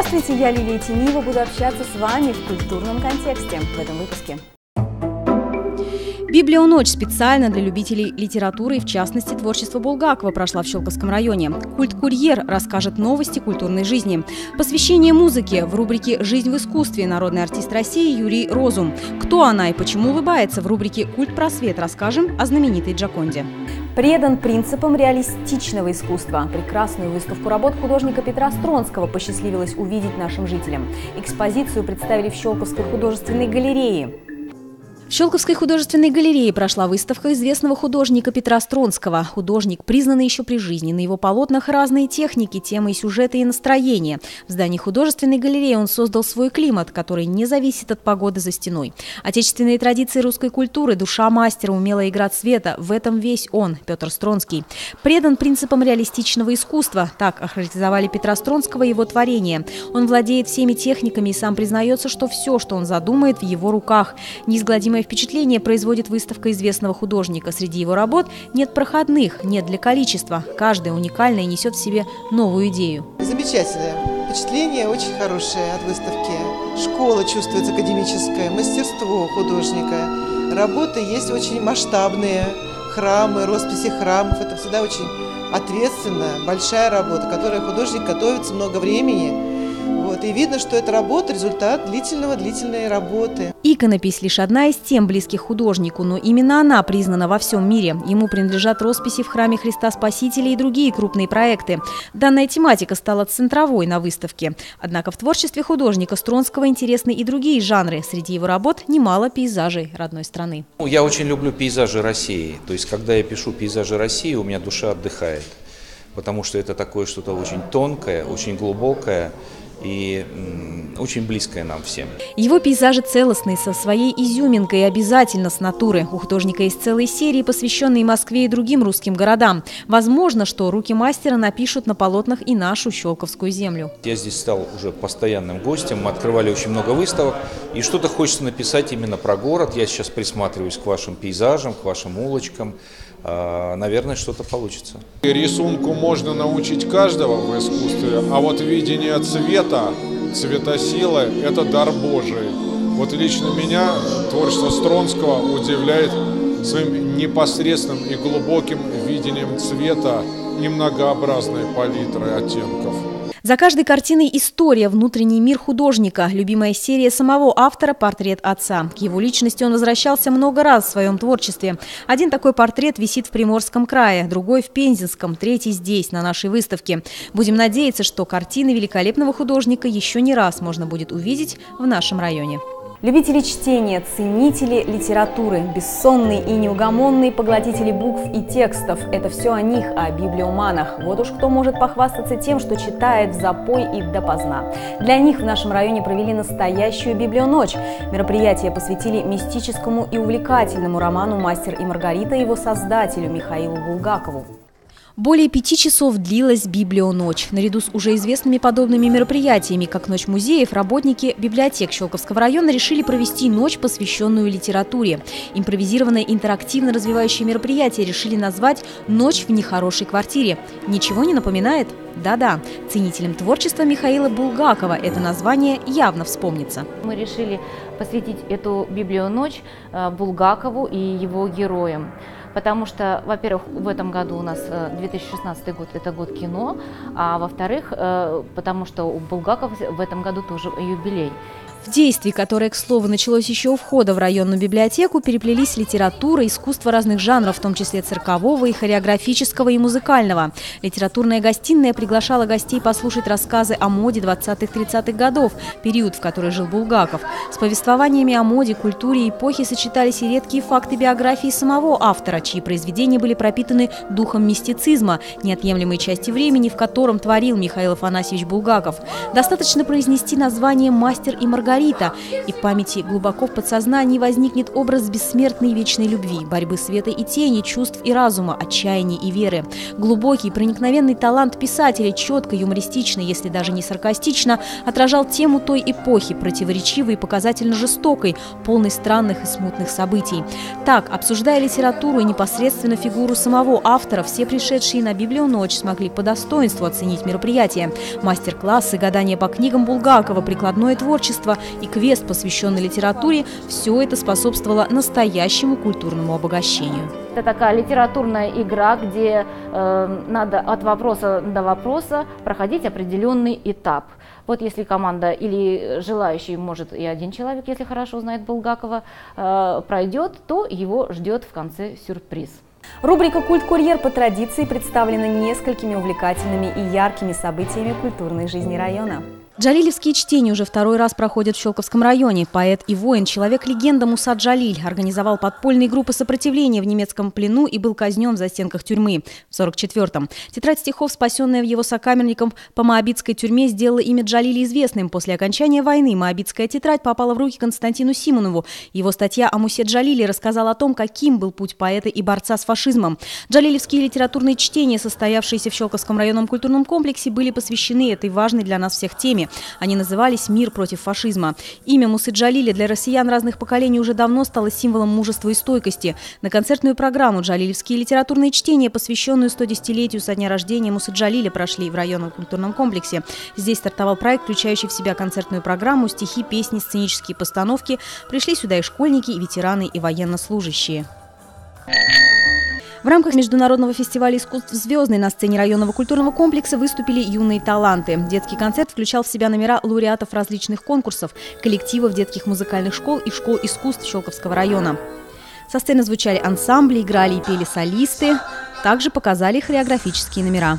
Здравствуйте, я Лилия Тениева, буду общаться с вами в культурном контексте в этом выпуске. Библионочь специально для любителей литературы и, в частности, творчества Булгакова прошла в Щелковском районе. Культ-курьер расскажет новости культурной жизни. Посвящение музыке в рубрике «Жизнь в искусстве» народный артист России Юрий Розум. Кто она и почему улыбается в рубрике «Культ-просвет» расскажем о знаменитой Джоконде. Предан принципам реалистичного искусства. Прекрасную выставку работ художника Петра Стронского посчастливилось увидеть нашим жителям. Экспозицию представили в Щелковской художественной галерее. В Щелковской художественной галерее прошла выставка известного художника Петра Стронского. Художник, признанный еще при жизни. На его полотнах разные техники, темы, сюжеты и настроения. В здании художественной галереи он создал свой климат, который не зависит от погоды за стеной. Отечественные традиции русской культуры, душа мастера, умелая игра цвета – в этом весь он, Петр Стронский. Предан принципам реалистичного искусства. Так охарактеризовали Петра Стронского и его творение. Он владеет всеми техниками и сам признается, что все, что он задумает, в его руках. Неизгладимое впечатление производит выставка известного художника. Среди его работ нет проходных, нет для количества. Каждая уникальная и несет в себе новую идею. Замечательное впечатление, очень хорошее от выставки. Школа чувствуется академическая, мастерство художника. Работы есть очень масштабные, храмы, росписи храмов. Это всегда очень ответственно, большая работа, которой художник готовится много времени. И видно, что эта работа – результат длительной работы. Иконопись – лишь одна из тем, близких художнику, но именно она признана во всем мире. Ему принадлежат росписи в храме Христа Спасителя и другие крупные проекты. Данная тематика стала центровой на выставке. Однако в творчестве художника Стронского интересны и другие жанры. Среди его работ немало пейзажей родной страны. Я очень люблю пейзажи России. То есть, когда я пишу пейзажи России, у меня душа отдыхает. Потому что это такое что-то очень тонкое, очень глубокое и очень близкое нам всем. Его пейзажи целостные, со своей изюминкой и обязательно с натуры. У художника есть целые серии, посвященные Москве и другим русским городам. Возможно, что руки мастера напишут на полотнах и нашу Щелковскую землю. Я здесь стал уже постоянным гостем, мы открывали очень много выставок, и что-то хочется написать именно про город. Я сейчас присматриваюсь к вашим пейзажам, к вашим улочкам. Наверное, что-то получится. Рисунку можно научить каждого в искусстве, а вот видение цвета, цветосилы – это дар Божий. Вот лично меня творчество Стронского удивляет своим непосредственным и глубоким видением цвета и многообразной палитрой оттенков. За каждой картиной история, внутренний мир художника. Любимая серия самого автора – портрет отца. К его личности он возвращался много раз в своем творчестве. Один такой портрет висит в Приморском крае, другой в Пензенском, третий здесь, на нашей выставке. Будем надеяться, что картины великолепного художника еще не раз можно будет увидеть в нашем районе. Любители чтения, ценители литературы, бессонные и неугомонные поглотители букв и текстов – это все о них, о библиоманах. Вот уж кто может похвастаться тем, что читает в запой и допоздна. Для них в нашем районе провели настоящую библионочь. Мероприятие посвятили мистическому и увлекательному роману «Мастер и Маргарита» его создателю Михаилу Булгакову. Более 5 часов длилась библионочь. Наряду с уже известными подобными мероприятиями, как Ночь музеев, работники библиотек Щелковского района решили провести ночь, посвященную литературе. Импровизированное интерактивно развивающее мероприятие решили назвать «Ночь в нехорошей квартире». Ничего не напоминает? Да-да, ценителям творчества Михаила Булгакова это название явно вспомнится. Мы решили посвятить эту библионочь Булгакову и его героям. Потому что, во-первых, в этом году у нас 2016 год – это год кино, а во-вторых, потому что у Булгакова в этом году тоже юбилей. В действии, которое, к слову, началось еще у входа в районную библиотеку, переплелись литература, искусство разных жанров, в том числе циркового и хореографического и музыкального. Литературная гостиная приглашала гостей послушать рассказы о моде 20-30-х годов, период, в который жил Булгаков. С повествованиями о моде, культуре и эпохе сочетались и редкие факты биографии самого автора, чьи произведения были пропитаны духом мистицизма, неотъемлемой части времени, в котором творил Михаил Афанасьевич Булгаков. Достаточно произнести название «Мастер и Маргарита», Маргарита, и в памяти глубоко в подсознании возникнет образ бессмертной вечной любви, борьбы света и тени, чувств и разума, отчаяния и веры. Глубокий, проникновенный талант писателя, четко, юмористично, если даже не саркастично, отражал тему той эпохи, противоречивой и показательно жестокой, полной странных и смутных событий. Так, обсуждая литературу и непосредственно фигуру самого автора, все пришедшие на Библионочь смогли по достоинству оценить мероприятие. Мастер-классы, гадания по книгам Булгакова, прикладное творчество и квест, посвященный литературе – все это способствовало настоящему культурному обогащению. Это такая литературная игра, где надо от вопроса до вопроса проходить определенный этап. Вот если команда или желающий, может и один человек, если хорошо знает Булгакова, пройдет, то его ждет в конце сюрприз. Рубрика «Культ-курьер» по традиции представлена несколькими увлекательными и яркими событиями культурной жизни района. Джалилевские чтения уже второй раз проходят в Щелковском районе. Поэт и воин, человек-легенда Муса Джалиль организовал подпольные группы сопротивления в немецком плену и был казнен в застенках тюрьмы в 1944-м. Тетрадь стихов, спасенная в его сокамерником по моабитской тюрьме, сделала имя Джалиля известным. После окончания войны моабитская тетрадь попала в руки Константину Симонову. Его статья о Мусе Джалиле рассказала о том, каким был путь поэта и борца с фашизмом. Джалилевские литературные чтения, состоявшиеся в Щелковском районном культурном комплексе, были посвящены этой важной для нас всех теме. Они назывались «Мир против фашизма». Имя Мусы Джалиля для россиян разных поколений уже давно стало символом мужества и стойкости. На концертную программу «Джалилевские литературные чтения», посвященную 110-летию со дня рождения Мусы Джалиля, прошли в районном культурном комплексе. Здесь стартовал проект, включающий в себя концертную программу, стихи, песни, сценические постановки. Пришли сюда и школьники, и ветераны, и военнослужащие. В рамках международного фестиваля искусств «Звездный» на сцене районного культурного комплекса выступили юные таланты. Детский концерт включал в себя номера лауреатов различных конкурсов, коллективов детских музыкальных школ и школ искусств Щелковского района. Со сцены звучали ансамбли, играли и пели солисты, также показали хореографические номера.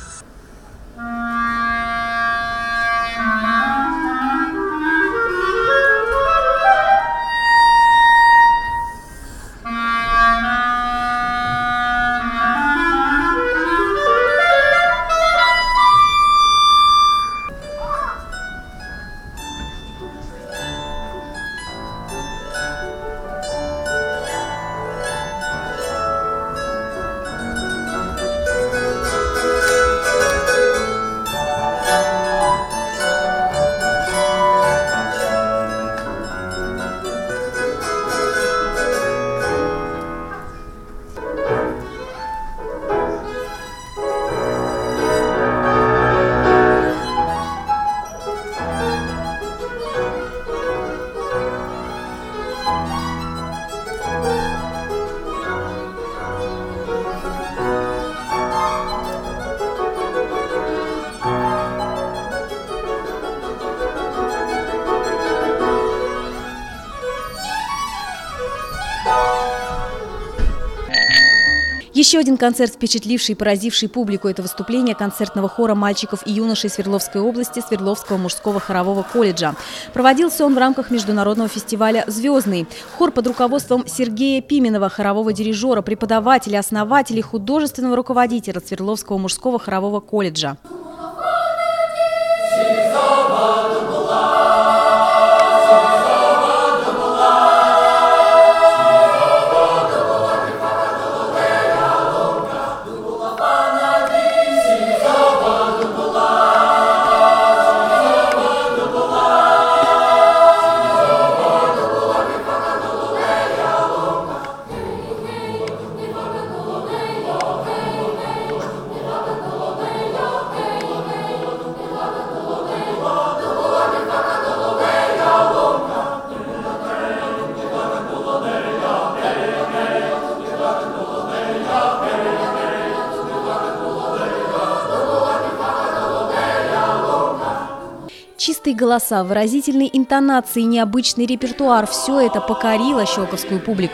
Еще один концерт, впечатливший и поразивший публику, это выступление концертного хора мальчиков и юношей Свердловской области Свердловского мужского хорового колледжа. Проводился он в рамках международного фестиваля «Звездный». Хор под руководством Сергея Пименова, хорового дирижера, преподавателя, основателя и художественного руководителя Свердловского мужского хорового колледжа. Чистые голоса, выразительные интонации, необычный репертуар – все это покорило щелковскую публику.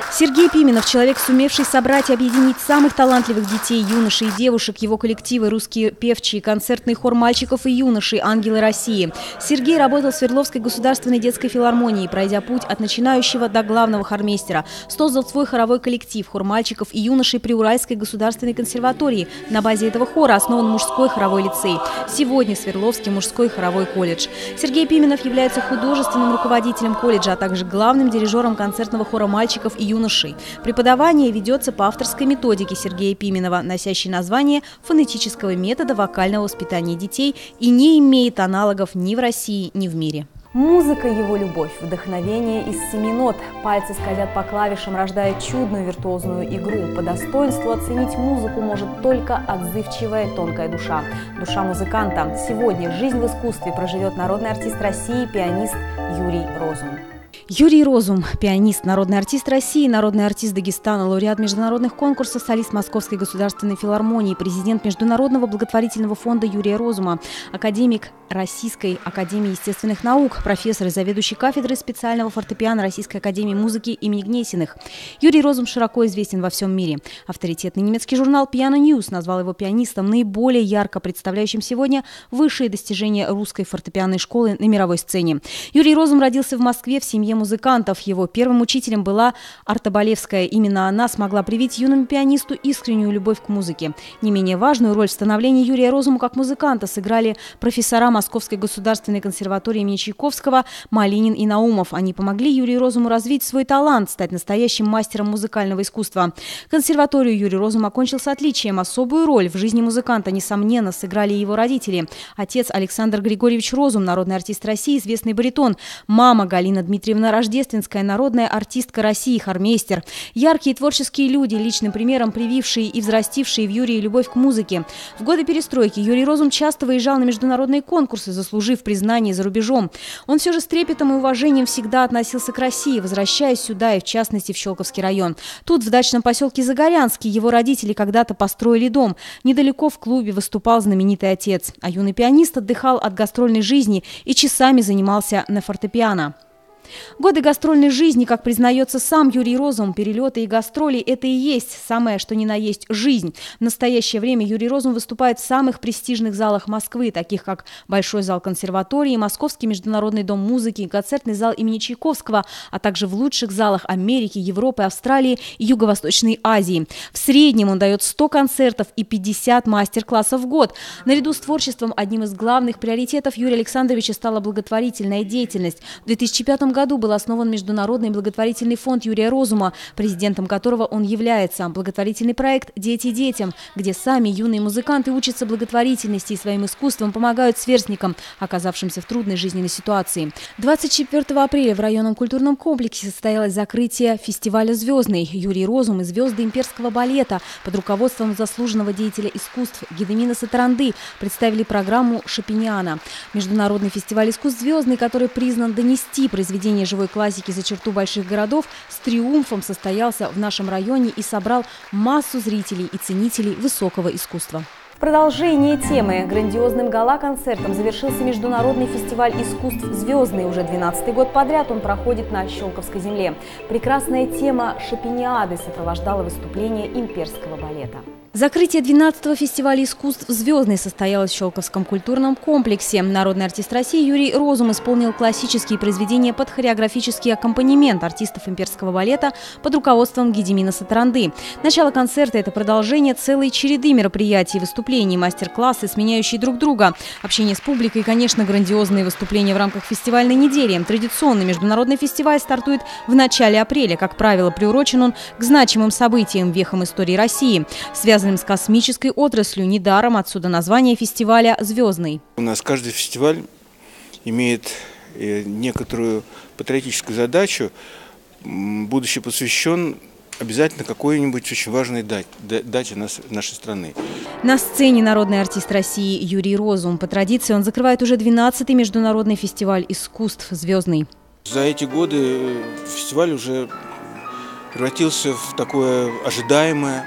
Сергей Пименов – человек, сумевший собрать и объединить самых талантливых детей, юношей и девушек. Его коллективы – русские певчие, концертный хор мальчиков и юношей «Ангелы России». Сергей работал в Свердловской государственной детской филармонии, пройдя путь от начинающего до главного хормейстера. Создал свой хоровой коллектив – хор мальчиков и юношей при Уральской государственной консерватории. На базе этого хора основан мужской хоровой лицей. Сегодня Свердловский мужской хоровой колледж. Сергей Пименов является художественным руководителем колледжа, а также главным дирижером концертного хора мальчиков и юношей. Преподавание ведется по авторской методике Сергея Пименова, носящей название фонетического метода вокального воспитания детей и не имеет аналогов ни в России, ни в мире. Музыка – его любовь, вдохновение из 7 нот. Пальцы скользят по клавишам, рождая чудную виртуозную игру. По достоинству оценить музыку может только отзывчивая тонкая душа. Душа музыканта. Сегодня жизнь в искусстве проживет народный артист России, пианист Юрий Розум. Юрий Розум – пианист, народный артист России, народный артист Дагестана, лауреат международных конкурсов, солист Московской государственной филармонии, президент Международного благотворительного фонда Юрия Розума, академик Российской академии естественных наук, профессор и заведующий кафедрой специального фортепиано Российской академии музыки имени Гнесиных. Юрий Розум широко известен во всем мире. Авторитетный немецкий журнал Piano News назвал его пианистом, наиболее ярко представляющим сегодня высшие достижения русской фортепианной школы на мировой сцене. Юрий Розум родился в Москве в семье музыкантов. Его первым учителем была Арта Болевская. Именно она смогла привить юному пианисту искреннюю любовь к музыке. Не менее важную роль в становлении Юрия Розума как музыканта сыграли профессора Московской государственной консерватории имени Чайковского Малинин и Наумов. Они помогли Юрию Розуму развить свой талант, стать настоящим мастером музыкального искусства. Консерваторию Юрий Розум окончил с отличием. Особую роль в жизни музыканта, несомненно, сыграли его родители. Отец Александр Григорьевич Розум, народный артист России, известный баритон. Мама Галина Дмитриевна Рождественская, народная артистка России, хормейстер. Яркие творческие люди, личным примером привившие и взрастившие в Юрии любовь к музыке. В годы перестройки Юрий Розум часто выезжал на международные конкурсы, заслужив признание за рубежом. Он все же с трепетом и уважением всегда относился к России, возвращаясь сюда и в частности в Щелковский район. Тут, в дачном поселке Загорянский, его родители когда-то построили дом. Недалеко в клубе выступал знаменитый отец. А юный пианист отдыхал от гастрольной жизни и часами занимался на фортепиано. Годы гастрольной жизни, как признается сам Юрий Розум, перелеты и гастроли – это и есть самое, что ни на есть, жизнь. В настоящее время Юрий Розум выступает в самых престижных залах Москвы, таких как Большой зал консерватории, Московский международный дом музыки, концертный зал имени Чайковского, а также в лучших залах Америки, Европы, Австралии и Юго-Восточной Азии. В среднем он дает 100 концертов и 50 мастер-классов в год. Наряду с творчеством одним из главных приоритетов Юрия Александровича стала благотворительная деятельность. В 2005 году был основан Международный благотворительный фонд Юрия Розума, президентом которого он является. Благотворительный проект «Дети детям», где сами юные музыканты учатся благотворительности и своим искусством помогают сверстникам, оказавшимся в трудной жизненной ситуации. 24 апреля в районном культурном комплексе состоялось закрытие фестиваля «Звездный». Юрий Розум и звезды имперского балета под руководством заслуженного деятеля искусств Гедемина Сатаранды представили программу «Шопениана». Международный фестиваль искусств «Звездный», который признан донести произведение живой классики за черту больших городов, с триумфом состоялся в нашем районе и собрал массу зрителей и ценителей высокого искусства. В продолжение темы грандиозным гала-концертом завершился Международный фестиваль искусств «Звездный». Уже 12-й год подряд он проходит на Щелковской земле. Прекрасная тема «Шопениады» сопровождала выступление имперского балета. Закрытие 12-го фестиваля искусств «Звездный» состоялось в Щелковском культурном комплексе. Народный артист России Юрий Розум исполнил классические произведения под хореографический аккомпанемент артистов имперского балета под руководством Гедемина Сатаранды. Начало концерта – это продолжение целой череды мероприятий, выступлений, мастер-классы, сменяющие друг друга. Общение с публикой и, конечно, грандиозные выступления в рамках фестивальной недели. Традиционный международный фестиваль стартует в начале апреля. Как правило, приурочен он к значимым событиям, вехам истории России, связанным с космической отраслью. Недаром отсюда название фестиваля «Звездный». У нас каждый фестиваль имеет некоторую патриотическую задачу, будучи посвящен обязательно какой-нибудь очень важной дате нашей страны. На сцене народный артист России Юрий Розум. По традиции он закрывает уже 12-й международный фестиваль искусств «Звездный». За эти годы фестиваль уже превратился в такое ожидаемое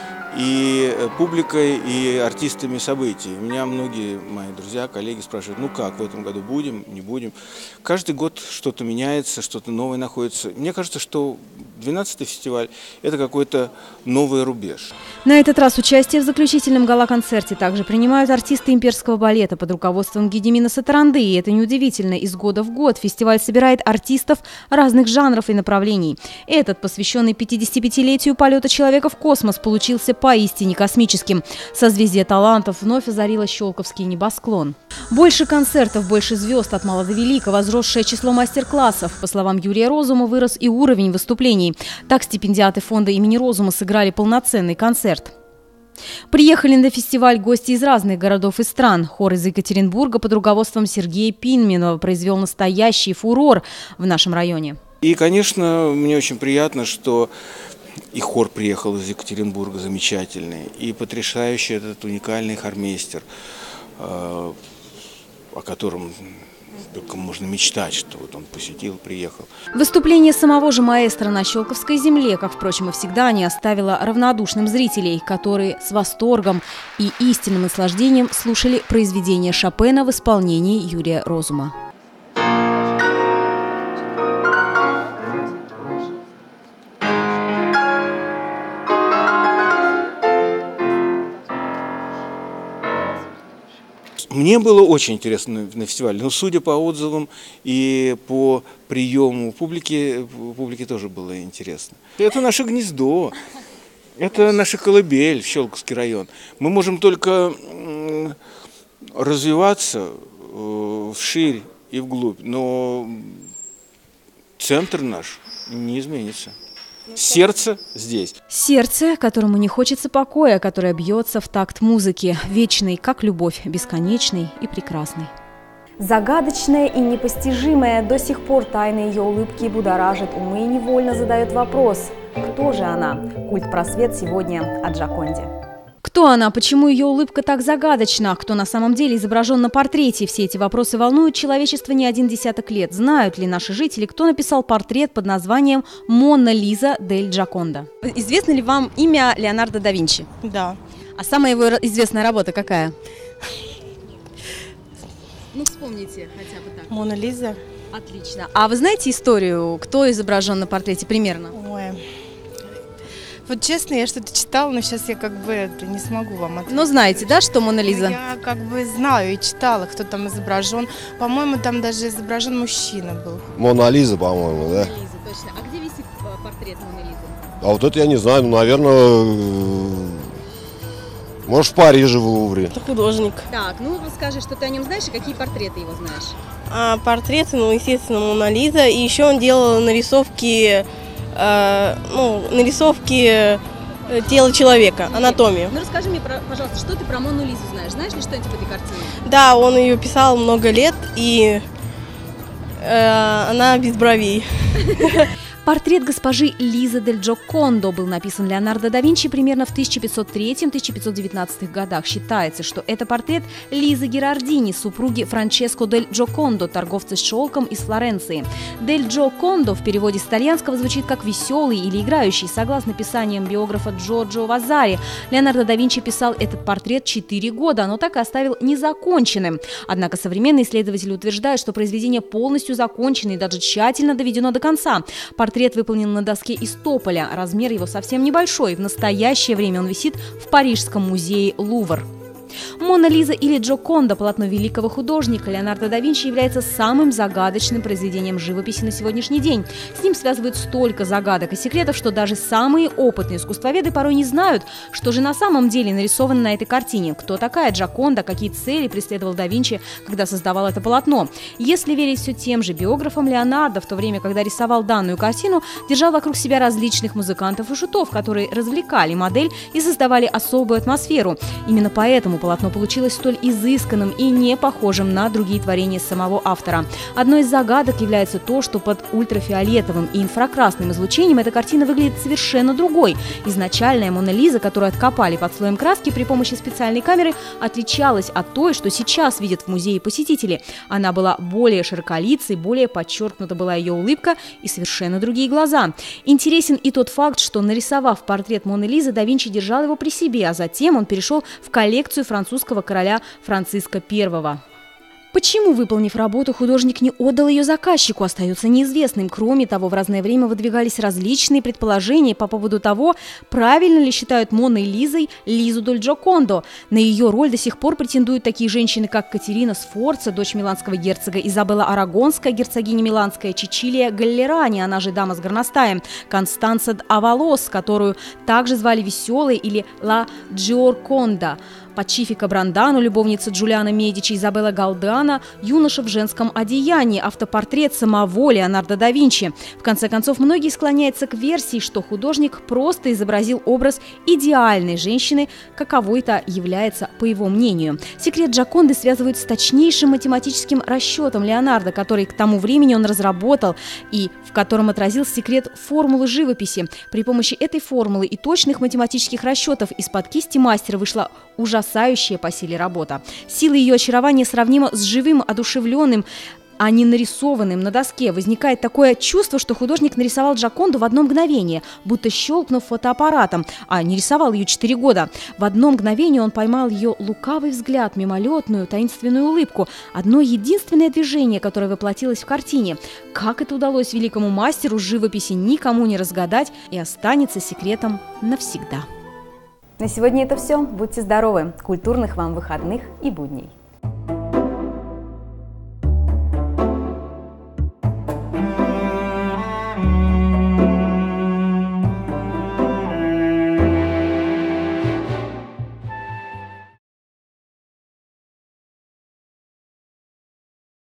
и публикой, и артистами событий. Меня многие мои друзья, коллеги спрашивают, ну как, в этом году будем, не будем. Каждый год что-то меняется, что-то новое находится. Мне кажется, что 12-й фестиваль – это какой-то новый рубеж. На этот раз участие в заключительном гала-концерте также принимают артисты имперского балета под руководством Гедимина Сатаранды. И это неудивительно. Из года в год фестиваль собирает артистов разных жанров и направлений. Этот, посвященный 55-летию полета человека в космос, получился поистине космическим. Созвездие талантов вновь озарило щелковский небосклон. Больше концертов, больше звезд от мала до велика, возросшее число мастер-классов. По словам Юрия Розума, вырос и уровень выступлений. Так стипендиаты фонда имени Розума сыграли полноценный концерт. Приехали на фестиваль гости из разных городов и стран. Хор из Екатеринбурга под руководством Сергея Пинменова произвел настоящий фурор в нашем районе. И, конечно, мне очень приятно, что и хор приехал из Екатеринбурга замечательный, и потрясающий этот уникальный хормейстер, о котором только можно мечтать, что вот он посетил, приехал. Выступление самого же маэстро на Щелковской земле, как, впрочем, и всегда, не оставило равнодушным зрителей, которые с восторгом и истинным наслаждением слушали произведение Шопена в исполнении Юрия Розума. Мне было очень интересно на фестивале, но судя по отзывам и по приему публики тоже было интересно. Это наше гнездо, это наша колыбель, Щелковский район. Мы можем только развиваться вширь и вглубь, но центр наш не изменится. Сердце здесь. Сердце, которому не хочется покоя, которое бьется в такт музыки, вечной, как любовь, бесконечной и прекрасной. Загадочная и непостижимая, до сих пор тайна ее улыбки будоражит умы и невольно задает вопрос: кто же она? Культ-просвет сегодня о Джоконде. Кто она? Почему ее улыбка так загадочна? Кто на самом деле изображен на портрете? Все эти вопросы волнуют человечество не один десяток лет. Знают ли наши жители, кто написал портрет под названием «Мона Лиза дель Джоконда»? Известно ли вам имя Леонардо да Винчи? Да. А самая его известная работа какая? Ну, вспомните хотя бы так. Мона Лиза. Отлично. А вы знаете историю, кто изображен на портрете примерно? Ой. Вот честно, я что-то читала, но сейчас я как бы не смогу вам ответить. Но знаете, да, что Мона Лиза? Я как бы знаю и читала, кто там изображен. По-моему, там даже изображен мужчина был. Мона Лиза, по-моему, да? Мона Лиза, точно. А где висит портрет Моны Лизы? А вот это я не знаю, ну, наверное, может, в Париже, в Лувре. Это художник. Так, ну расскажи, что ты о нем знаешь и какие портреты его знаешь? Портреты, ну, естественно, Мона Лиза. И еще он делал нарисовки, тела человека, анатомию. Ну расскажи мне, пожалуйста, что ты про Мону Лизу знаешь? Знаешь ли что-нибудь об этой картине? Да, он ее писал много лет, и она без бровей. Портрет госпожи Лизы дель Джокондо был написан Леонардо да Винчи примерно в 1503-1519 годах. Считается, что это портрет Лизы Герардини, супруги Франческо дель Джокондо, торговца с шелком из Флоренции. Дель Джокондо в переводе с итальянского звучит как «веселый» или «играющий». Согласно писаниям биографа Джорджо Вазари, Леонардо да Винчи писал этот портрет 4 года, но так и оставил незаконченным. Однако современные исследователи утверждают, что произведение полностью закончено и даже тщательно доведено до конца. Портрет выполнен на доске из тополя. Размер его совсем небольшой. В настоящее время он висит в Парижском музее Лувр. Мона Лиза или Джоконда, полотно великого художника Леонардо да Винчи, является самым загадочным произведением живописи на сегодняшний день. С ним связывают столько загадок и секретов, что даже самые опытные искусствоведы порой не знают, что же на самом деле нарисовано на этой картине. Кто такая Джоконда, какие цели преследовал да Винчи, когда создавал это полотно. Если верить все тем же биографам, Леонардо в то время, когда рисовал данную картину, держал вокруг себя различных музыкантов и шутов, которые развлекали модель и создавали особую атмосферу. Именно поэтому полотно получилось столь изысканным и не похожим на другие творения самого автора. Одной из загадок является то, что под ультрафиолетовым и инфракрасным излучением эта картина выглядит совершенно другой. Изначальная Мона Лиза, которую откопали под слоем краски при помощи специальной камеры, отличалась от той, что сейчас видят в музее посетители. Она была более широколицей, более подчеркнута была ее улыбка и совершенно другие глаза. Интересен и тот факт, что, нарисовав портрет Моны Лизы, да Винчи держал его при себе, а затем он перешел в коллекцию французского короля Франциска I. Почему, выполнив работу, художник не отдал ее заказчику, остается неизвестным. Кроме того, в разное время выдвигались различные предположения по поводу того, правильно ли считают Моной Лизой Лизу дель Джокондо. На ее роль до сих пор претендуют такие женщины, как Катерина Сфорца, дочь миланского герцога, Изабелла Арагонская, герцогиня миланская, Чичилия Галлерани, она же дама с горностаем, Констанца Авалос, которую также звали Веселой, или Ла Джиорконда, Пачифика Брандану, любовница Джулиана Медичи, Изабелла Галдана, юноша в женском одеянии, автопортрет самого Леонардо да Винчи. В конце концов, многие склоняются к версии, что художник просто изобразил образ идеальной женщины, каковой-то является, по его мнению. Секрет Джоконды связывают с точнейшим математическим расчетом Леонардо, который к тому времени он разработал и в котором отразился секрет формулы живописи. При помощи этой формулы и точных математических расчетов из-под кисти мастера вышла ужасающая по силе работа. Сила ее очарования сравнима с живым, одушевленным, а не нарисованным на доске. Возникает такое чувство, что художник нарисовал Джоконду в одно мгновение, будто щелкнув фотоаппаратом, а не рисовал ее 4 года. В одно мгновение он поймал ее лукавый взгляд, мимолетную, таинственную улыбку, одно единственное движение, которое воплотилось в картине. Как это удалось великому мастеру живописи, никому не разгадать и останется секретом навсегда. На сегодня это все. Будьте здоровы, культурных вам выходных и будней.